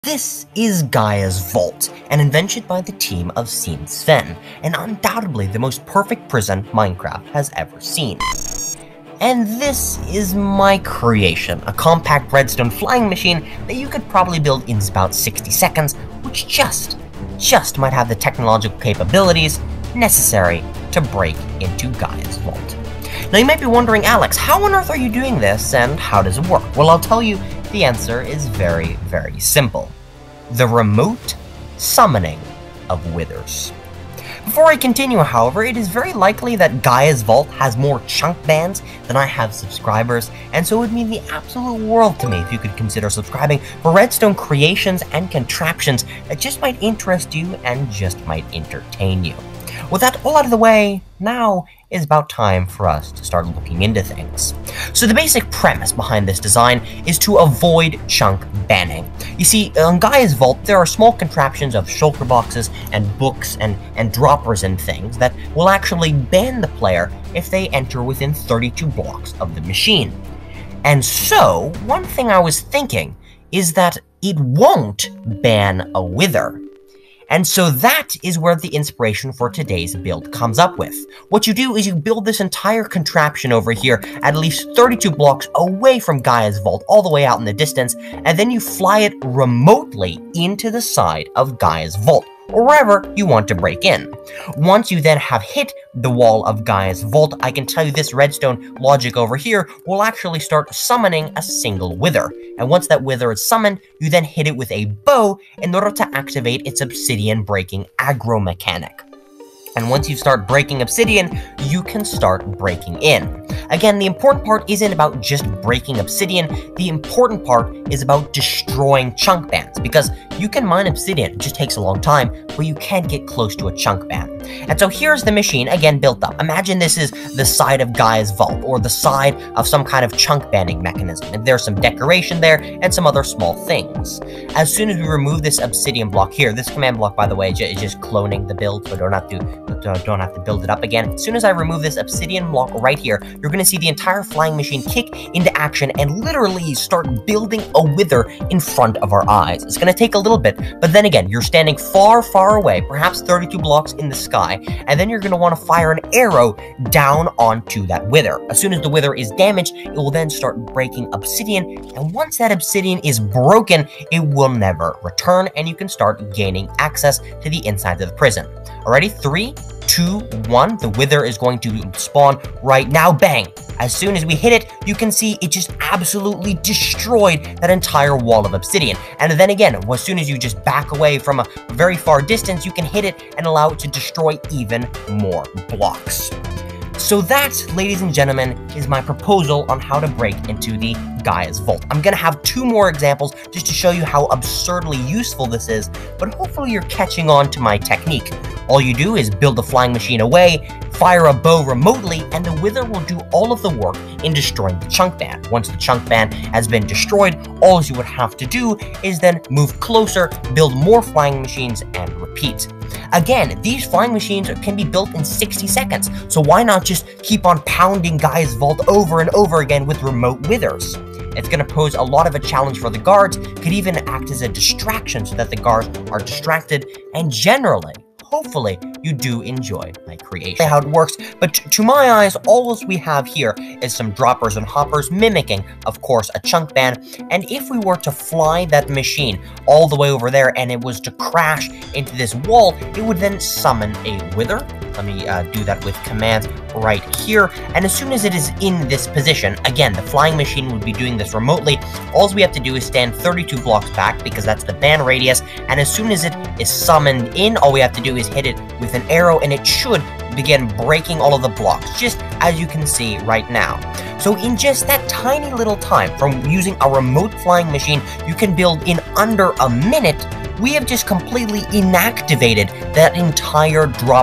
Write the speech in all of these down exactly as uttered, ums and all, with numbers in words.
This is Gaia's Vault, an invention by the team of Seen Sven, and undoubtedly the most perfect prison Minecraft has ever seen. And this is my creation, a compact redstone flying machine that you could probably build in about sixty seconds, which just, just might have the technological capabilities necessary to break into Gaia's Vault. Now you might be wondering, Alex, how on earth are you doing this, and how does it work? Well, I'll tell you, the answer is very, very simple. The remote summoning of withers. Before I continue, however, it is very likely that Gaia's Vault has more chunk bands than I have subscribers, and so it would mean the absolute world to me if you could consider subscribing for redstone creations and contraptions that just might interest you and just might entertain you. With that all out of the way, now is about time for us to start looking into things. So the basic premise behind this design is to avoid chunk banning. You see, on Gaia's Vault, there are small contraptions of shulker boxes and books and, and droppers and things that will actually ban the player if they enter within thirty-two blocks of the machine. And so, one thing I was thinking is that it won't ban a wither. And so that is where the inspiration for today's build comes up with. What you do is you build this entire contraption over here at least thirty-two blocks away from Gaia's Vault, all the way out in the distance, and then you fly it remotely into the side of Gaia's Vault, or wherever you want to break in. Once you then have hit the wall of Gaia's Vault, I can tell you this redstone logic over here will actually start summoning a single wither. And once that wither is summoned, you then hit it with a bow in order to activate its obsidian breaking aggro mechanic. And once you start breaking obsidian, you can start breaking in. Again, the important part isn't about just breaking obsidian, the important part is about destroying chunk bands, because you can mine obsidian, it just takes a long time, but you can't get close to a chunk band. And so here's the machine, again built up. Imagine this is the side of Gaia's Vault, or the side of some kind of chunk banding mechanism, and there's some decoration there, and some other small things. As soon as we remove this obsidian block here, this command block, by the way, is just cloning the build, so don't have to don't have to build it up again. As soon as I remove this obsidian block right here, you're going to see the entire flying machine kick into action and literally start building a wither in front of our eyes. It's going to take a little bit, but then again, you're standing far, far away, perhaps thirty-two blocks in the sky, and then you're going to want to fire an arrow down onto that wither. As soon as the wither is damaged, it will then start breaking obsidian, and once that obsidian is broken, it will never return, and you can start gaining access to the inside of the prison. Alrighty, three, two, one, the wither is going to spawn right now, bang! As soon as we hit it, you can see it just absolutely destroyed that entire wall of obsidian. And then again, as soon as you just back away from a very far distance, you can hit it and allow it to destroy even more blocks. So that, ladies and gentlemen, is my proposal on how to break into the Gaia's Vault. I'm gonna have two more examples just to show you how absurdly useful this is, but hopefully you're catching on to my technique. All you do is build the flying machine away, fire a bow remotely, and the wither will do all of the work in destroying the chunk band. Once the chunk band has been destroyed, all you would have to do is then move closer, build more flying machines, and repeat. Again, these flying machines can be built in sixty seconds, so why not just keep on pounding Gaia's Vault over and over again with remote withers? It's going to pose a lot of a challenge for the guards, could even act as a distraction so that the guards are distracted, and generally, hopefully, you do enjoy my creation. How it works, but to my eyes, all we have here is some droppers and hoppers mimicking, of course, a chunk band, and if we were to fly that machine all the way over there and it was to crash into this wall, it would then summon a wither. Let me uh, do that with commands right here, and as soon as it is in this position, again, the flying machine would be doing this remotely. All we have to do is stand thirty-two blocks back, because that's the ban radius, and as soon as it is summoned in, all we have to do is hit it with an arrow, and it should begin breaking all of the blocks, just as you can see right now. So in just that tiny little time, from using a remote flying machine you can build in under a minute, we have just completely inactivated that entire dropper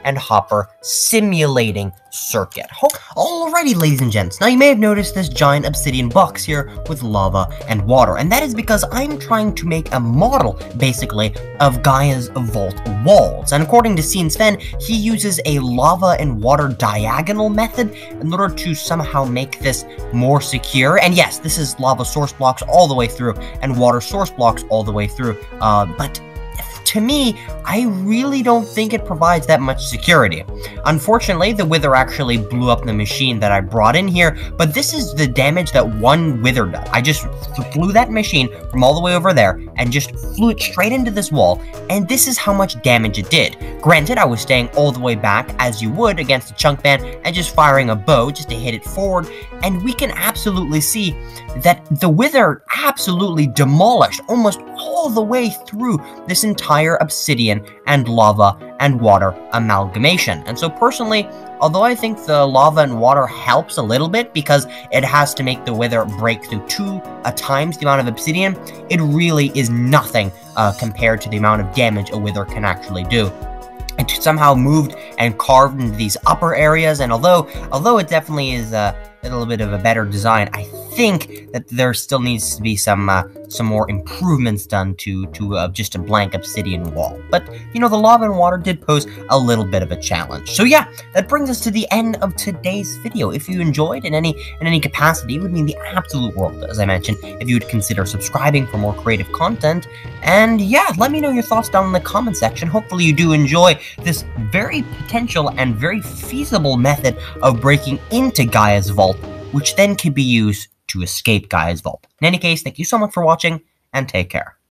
and Hopper simulating circuit. Alrighty, ladies and gents, now you may have noticed this giant obsidian box here with lava and water, and that is because I'm trying to make a model, basically, of Gaia's vault walls. And according to Scene Sven, he uses a lava and water diagonal method in order to somehow make this more secure. And yes, this is lava source blocks all the way through and water source blocks all the way through, uh, but to me, I really don't think it provides that much security. Unfortunately, the Wither actually blew up the machine that I brought in here, but this is the damage that one Wither does. I just flew that machine from all the way over there and just flew it straight into this wall, and this is how much damage it did. Granted, I was staying all the way back, as you would against a chunk man, and just firing a bow just to hit it forward, and we can absolutely see that the Wither absolutely demolished almost all the way through this entire obsidian and lava and water amalgamation. And so personally, although I think the lava and water helps a little bit because it has to make the Wither break through two uh, times the amount of obsidian, it really is nothing uh, compared to the amount of damage a Wither can actually do. It somehow moved and carved into these upper areas, and although although it definitely is uh, a little bit of a better design, I think that there still needs to be some uh, some more improvements done to to uh, just a blank obsidian wall. But you know, the lava and water did pose a little bit of a challenge. So yeah, that brings us to the end of today's video. If you enjoyed in any in any capacity, it would mean the absolute world, as I mentioned, if you would consider subscribing for more creative content. And yeah, let me know your thoughts down in the comment section. Hopefully you do enjoy this very potential and very feasible method of breaking into Gaia's vault, which then can be used to escape Gaia's vault. In any case, thank you so much for watching, and take care.